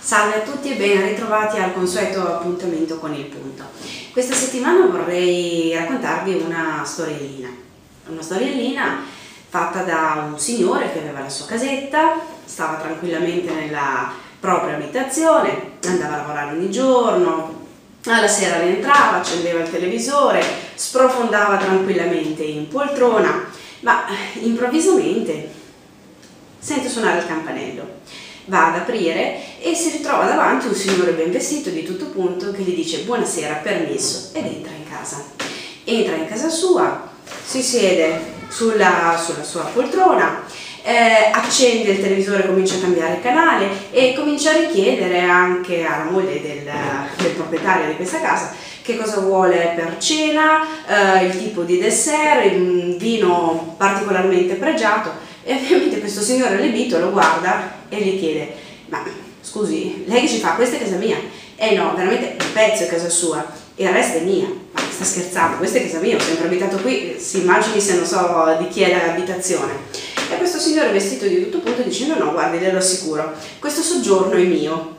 Salve a tutti e ben ritrovati al consueto appuntamento con il punto. Questa settimana vorrei raccontarvi una storiellina fatta da un signore che aveva la sua casetta, stava tranquillamente nella propria abitazione, andava a lavorare ogni giorno, alla sera rientrava, accendeva il televisore, sprofondava tranquillamente in poltrona, ma improvvisamente sente suonare il campanello. Va ad aprire e si ritrova davanti un signore ben vestito di tutto punto che gli dice buonasera, permesso, ed entra in casa. Entra in casa sua, si siede sulla sua poltrona, accende il televisore, comincia a cambiare canale e comincia a richiedere anche alla moglie del proprietario di questa casa che cosa vuole per cena, il tipo di dessert, un vino particolarmente pregiato. E ovviamente questo signore allibito lo guarda e gli chiede: ma scusi, lei che ci fa? Questa è casa mia. No, veramente un pezzo è casa sua e il resto è mia. Ma sta scherzando? Questa è casa mia, ho sempre abitato qui, si immagini se non so di chi è l'abitazione. E questo signore vestito di tutto punto dice: no, guardi, glielo assicuro, questo soggiorno è mio.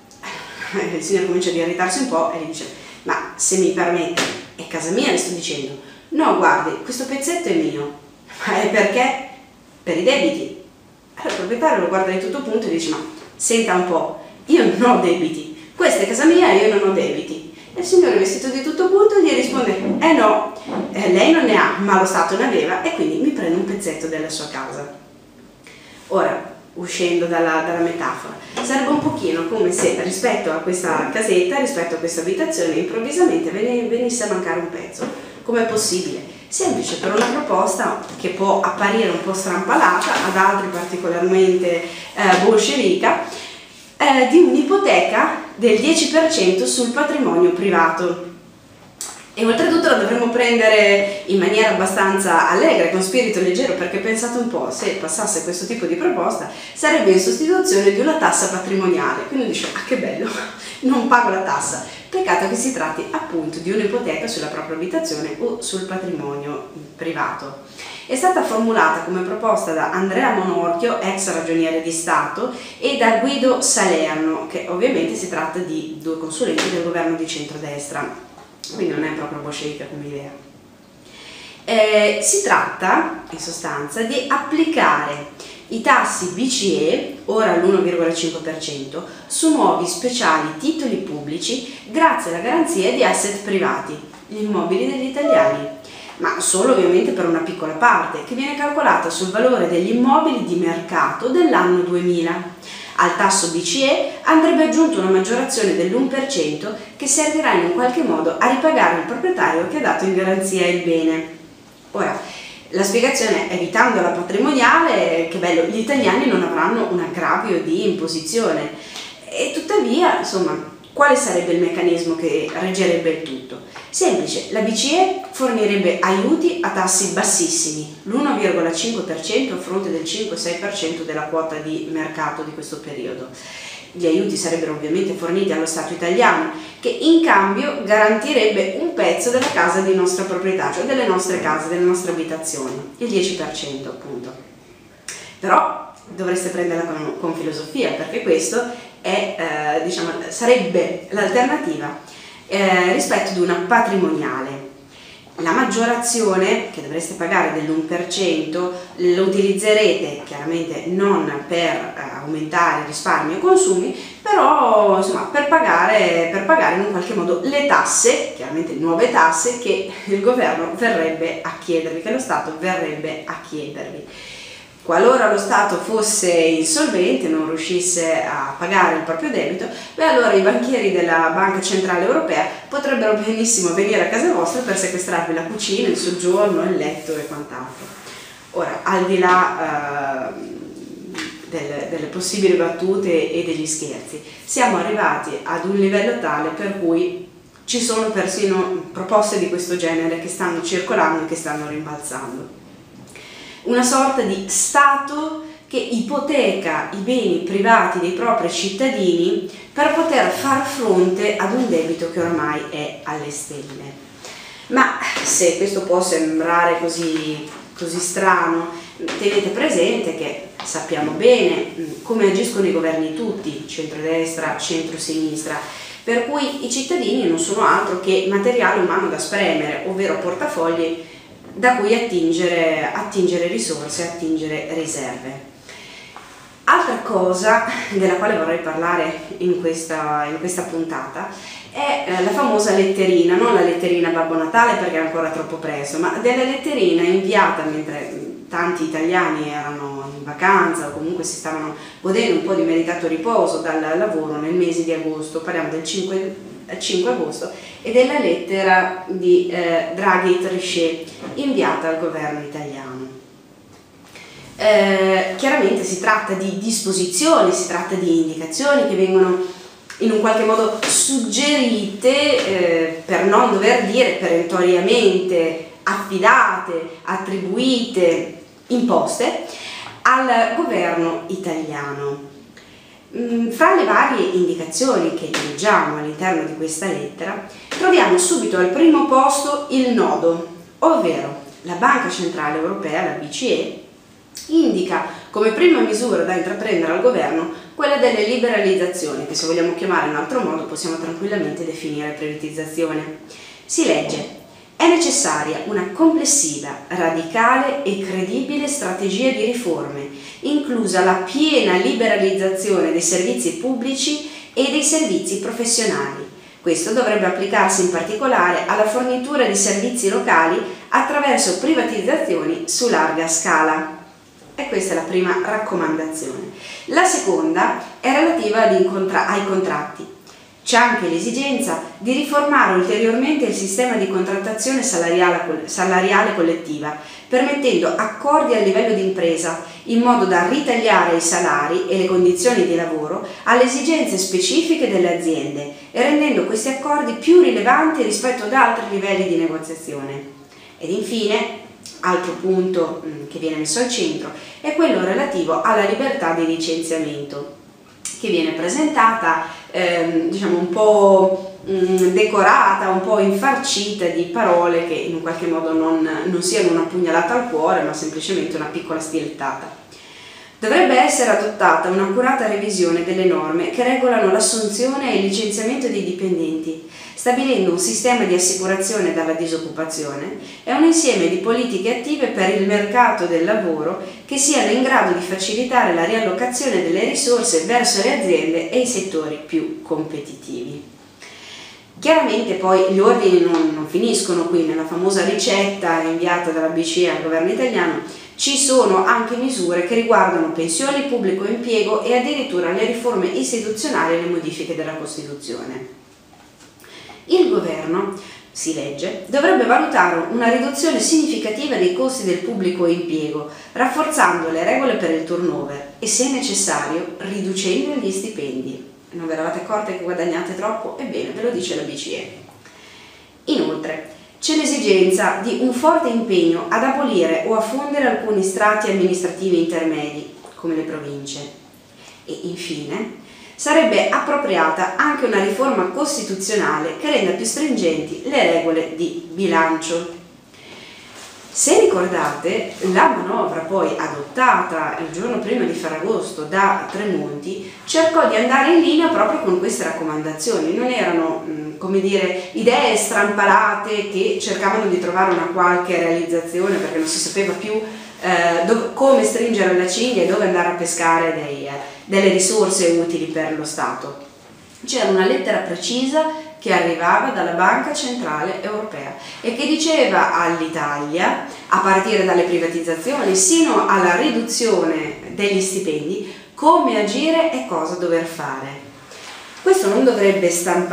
Il signore comincia ad irritarsi un po' e gli dice: ma se mi permette, è casa mia, le sto dicendo. No, guardi, questo pezzetto è mio. Ma è perché? Per i debiti. Allora il proprietario lo guarda di tutto punto e dice: ma senta un po', io non ho debiti, questa è casa mia e io non ho debiti. E il signore vestito di tutto punto gli risponde: no, lei non ne ha, ma lo Stato ne aveva e quindi mi prende un pezzetto della sua casa. Ora, uscendo dalla metafora, sarebbe un pochino come se rispetto a questa casetta, rispetto a questa abitazione, improvvisamente venisse a mancare un pezzo. Com'è possibile? Semplice, per una proposta che può apparire un po' strampalata, ad altri particolarmente bolscevica, di un'ipoteca del 10% sul patrimonio privato. E oltretutto la dovremmo prendere in maniera abbastanza allegra, con spirito leggero, perché pensate un po', se passasse questo tipo di proposta sarebbe in sostituzione di una tassa patrimoniale. Quindi dice: ah, che bello, non pago la tassa. Peccato che si tratti appunto di un'ipoteca sulla propria abitazione o sul patrimonio privato. È stata formulata come proposta da Andrea Monorchio, ex ragioniere di Stato, e da Guido Salerno, che ovviamente si tratta di due consulenti del governo di centrodestra, quindi non è proprio bolscevica come idea. Si tratta in sostanza di applicare i tassi BCE, ora all'1,5%, su nuovi speciali titoli pubblici grazie alla garanzia di asset privati, gli immobili degli italiani, ma solo ovviamente per una piccola parte, che viene calcolata sul valore degli immobili di mercato dell'anno 2000. Al tasso BCE andrebbe aggiunta una maggiorazione dell'1% che servirà in un qualche modo a ripagare il proprietario che ha dato in garanzia il bene. Ora, la spiegazione, evitando la patrimoniale, che bello, gli italiani non avranno un aggravio di imposizione. E tuttavia, insomma, quale sarebbe il meccanismo che reggerebbe il tutto? Semplice, la BCE fornirebbe aiuti a tassi bassissimi, l'1,5% a fronte del 5-6% della quota di mercato di questo periodo. Gli aiuti sarebbero ovviamente forniti allo Stato italiano, che in cambio garantirebbe un pezzo della casa di nostra proprietà, cioè delle nostre case, delle nostre abitazioni, il 10% appunto. Però dovreste prenderla con filosofia, perché questo è, sarebbe l'alternativa rispetto ad una patrimoniale. La maggiorazione che dovreste pagare dell'1% lo utilizzerete chiaramente non per aumentare risparmi o consumi, però insomma per pagare in un qualche modo le tasse, chiaramente nuove tasse che il governo verrebbe a chiedervi, che lo Stato verrebbe a chiedervi. Qualora lo Stato fosse insolvente, non riuscisse a pagare il proprio debito, beh allora i banchieri della Banca Centrale Europea potrebbero benissimo venire a casa vostra per sequestrarvi la cucina, il soggiorno, il letto e quant'altro. Ora, al di là delle possibili battute e degli scherzi, siamo arrivati ad un livello tale per cui ci sono persino proposte di questo genere che stanno circolando e che stanno rimbalzando. Una sorta di Stato che ipoteca i beni privati dei propri cittadini per poter far fronte ad un debito che oramai è alle stelle. Ma se questo può sembrare così così strano? Tenete presente che sappiamo bene come agiscono i governi tutti, centrodestra, centrosinistra, per cui i cittadini non sono altro che materiale umano da spremere, ovvero portafogli da cui attingere risorse, attingere riserve. Altra cosa della quale vorrei parlare in questa puntata è la famosa letterina, non la letterina Babbo Natale perché è ancora troppo presto, ma della letterina inviata mentre tanti italiani erano in vacanza o comunque si stavano godendo un po' di meritato riposo dal lavoro nel mese di agosto, parliamo del 5 agosto, e della lettera di Draghi Trichet inviata al governo italiano. Chiaramente si tratta di disposizioni, si tratta di indicazioni che vengono in un qualche modo suggerite per non dover dire perentoriamente affidate, attribuite, imposte al governo italiano. Fra le varie indicazioni che leggiamo all'interno di questa lettera troviamo subito al primo posto il nodo, ovvero la Banca Centrale Europea, la BCE, indica come prima misura da intraprendere al governo quella delle liberalizzazioni, che se vogliamo chiamare in un altro modo possiamo tranquillamente definire privatizzazione. Si legge: è necessaria una complessiva, radicale e credibile strategia di riforme, inclusa la piena liberalizzazione dei servizi pubblici e dei servizi professionali. Questo dovrebbe applicarsi in particolare alla fornitura di servizi locali attraverso privatizzazioni su larga scala. E questa è la prima raccomandazione. La seconda è relativa ai contratti. C'è anche l'esigenza di riformare ulteriormente il sistema di contrattazione salariale collettiva, permettendo accordi a livello di impresa, in modo da ritagliare i salari e le condizioni di lavoro alle esigenze specifiche delle aziende e rendendo questi accordi più rilevanti rispetto ad altri livelli di negoziazione. Ed infine, altro punto che viene messo al centro è quello relativo alla libertà di licenziamento, che viene presentata diciamo un po' decorata, un po' infarcita di parole che in qualche modo non siano una pugnalata al cuore, ma semplicemente una piccola stilettata. Dovrebbe essere adottata un'accurata revisione delle norme che regolano l'assunzione e il licenziamento dei dipendenti, stabilendo un sistema di assicurazione dalla disoccupazione e un insieme di politiche attive per il mercato del lavoro che siano in grado di facilitare la riallocazione delle risorse verso le aziende e i settori più competitivi. Chiaramente poi gli ordini non finiscono qui. Nella famosa ricetta inviata dalla BCE al governo italiano ci sono anche misure che riguardano pensioni, pubblico impiego e addirittura le riforme istituzionali e le modifiche della Costituzione. Il governo, si legge, dovrebbe valutare una riduzione significativa dei costi del pubblico impiego, rafforzando le regole per il turnover e, se necessario, riducendo gli stipendi. Non vi eravate accorte che guadagnate troppo? Ebbene, ve lo dice la BCE. Inoltre, c'è l'esigenza di un forte impegno ad abolire o a fondere alcuni strati amministrativi intermedi, come le province. E infine, sarebbe appropriata anche una riforma costituzionale che renda più stringenti le regole di bilancio. Se ricordate, la manovra poi adottata il giorno prima di Ferragosto da Tremonti cercò di andare in linea proprio con queste raccomandazioni. Non erano, come dire, idee strampalate che cercavano di trovare una qualche realizzazione perché non si sapeva più come stringere la cinghia e dove andare a pescare delle risorse utili per lo Stato. C'era una lettera precisa che arrivava dalla Banca Centrale Europea e che diceva all'Italia, a partire dalle privatizzazioni sino alla riduzione degli stipendi, come agire e cosa dover fare. Questo non dovrebbe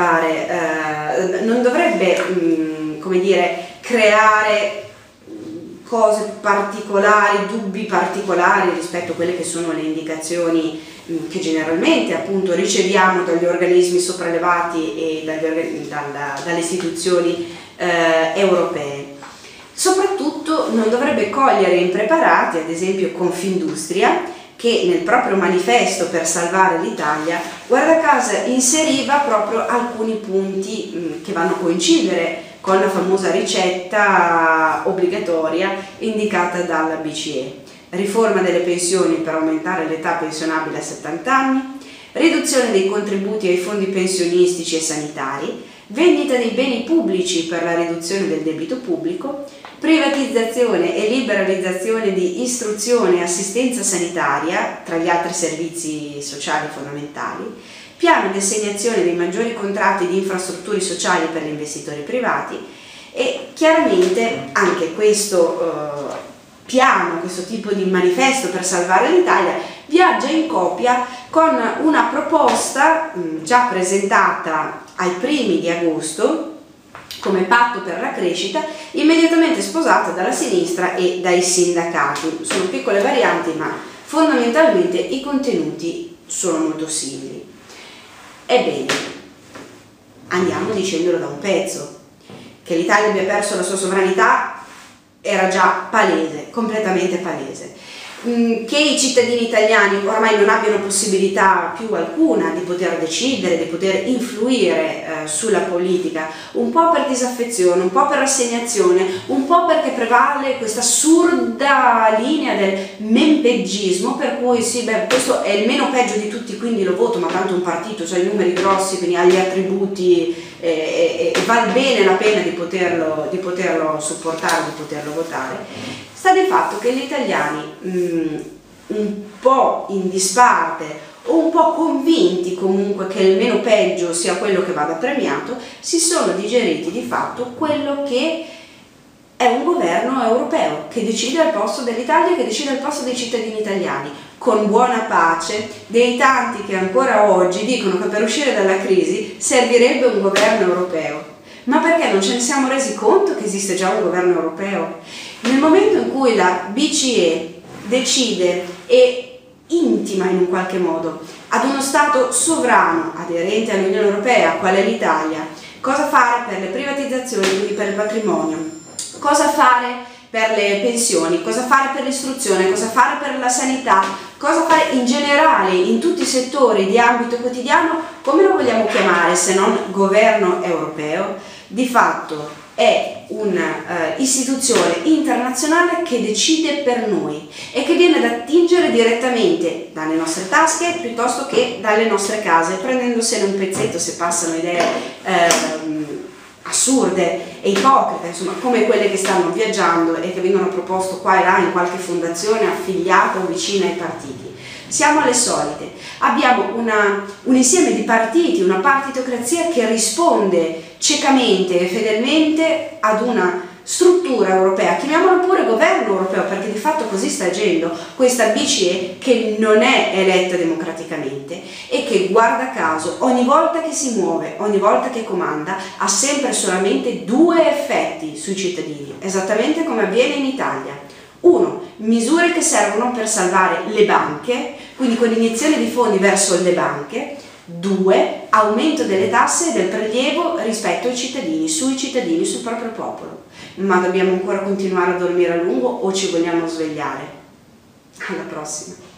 non dovrebbe, come dire, creare cose particolari, dubbi particolari rispetto a quelle che sono le indicazioni che generalmente appunto riceviamo dagli organismi sopraelevati e dalle istituzioni europee. Soprattutto non dovrebbe cogliere impreparati, ad esempio Confindustria, che nel proprio manifesto per salvare l'Italia, guarda caso, inseriva proprio alcuni punti che vanno a coincidere con la famosa ricetta obbligatoria indicata dalla BCE. Riforma delle pensioni per aumentare l'età pensionabile a 70 anni, riduzione dei contributi ai fondi pensionistici e sanitari, vendita dei beni pubblici per la riduzione del debito pubblico, privatizzazione e liberalizzazione di istruzione e assistenza sanitaria, tra gli altri servizi sociali fondamentali, piano di assegnazione dei maggiori contratti di infrastrutture sociali per gli investitori privati e chiaramente anche questo piano, questo tipo di manifesto per salvare l'Italia viaggia in coppia con una proposta già presentata ai primi di agosto come patto per la crescita, immediatamente sposata dalla sinistra e dai sindacati. Sono piccole varianti, ma fondamentalmente i contenuti sono molto simili. Ebbene, andiamo dicendolo da un pezzo. Che l'Italia abbia perso la sua sovranità era già palese, completamente palese. Che i cittadini italiani ormai non abbiano possibilità più alcuna di poter decidere, di poter influire sulla politica, un po' per disaffezione, un po' per rassegnazione, un po' perché prevale questa assurda linea del mempeggismo, per cui sì, beh, questo è il meno peggio di tutti, quindi lo voto, ma tanto un partito, cioè i numeri grossi, quindi ha gli attributi e vale bene la pena di poterlo supportare, di poterlo votare. Sta di fatto che gli italiani un po' in disparte o un po' convinti comunque che il meno peggio sia quello che vada premiato, si sono digeriti di fatto quello che è un governo europeo che decide al posto dell'Italia, che decide al posto dei cittadini italiani, con buona pace dei tanti che ancora oggi dicono che per uscire dalla crisi servirebbe un governo europeo. Ma perché non ce ne siamo resi conto che esiste già un governo europeo? Nel momento in cui la BCE decide e intima in un qualche modo ad uno Stato sovrano aderente all'Unione Europea, qual è l'Italia, cosa fare per le privatizzazioni, quindi per il patrimonio, cosa fare per le pensioni, cosa fare per l'istruzione, cosa fare per la sanità, cosa fare in generale in tutti i settori di ambito quotidiano, come lo vogliamo chiamare se non governo europeo? Di fatto è un'istituzione internazionale che decide per noi e che viene ad attingere direttamente dalle nostre tasche piuttosto che dalle nostre case, prendendosene un pezzetto se passano idee assurde e ipocrite, insomma, come quelle che stanno viaggiando e che vengono proposte qua e là in qualche fondazione affiliata o vicina ai partiti. Siamo alle solite, abbiamo un insieme di partiti, una partitocrazia che risponde ciecamente e fedelmente ad una struttura europea, chiamiamola pure governo europeo, perché di fatto così sta agendo questa BCE che non è eletta democraticamente e che, guarda caso, ogni volta che si muove, ogni volta che comanda, ha sempre solamente due effetti sui cittadini, esattamente come avviene in Italia. Uno, misure che servono per salvare le banche, quindi con iniezione di fondi verso le banche. Due, aumento delle tasse e del prelievo rispetto ai cittadini, sul proprio popolo. Ma dobbiamo ancora continuare a dormire a lungo o ci vogliamo svegliare? Alla prossima!